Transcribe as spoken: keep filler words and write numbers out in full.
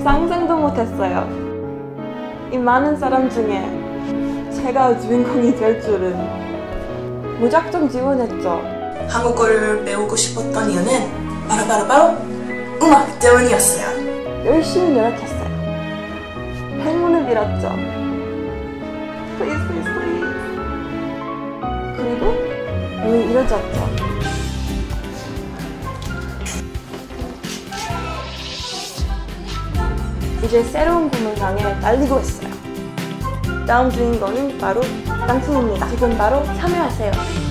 상상도 못했어요. 이 많은 사람 중에 제가 주인공이 될 줄은. 무작정 지원했죠. 한국어를 배우고 싶었던 이유는 바로 바로 바로 음악 때문이었어요. 열심히 노력했어요. 행운을 빌었죠. Please, please, please. 그리고 운이 이루어졌죠. 이제 새로운 꿈을 향해 달리고 있어요. 다음 주인공은 바로 당신입니다. 지금 바로 참여하세요.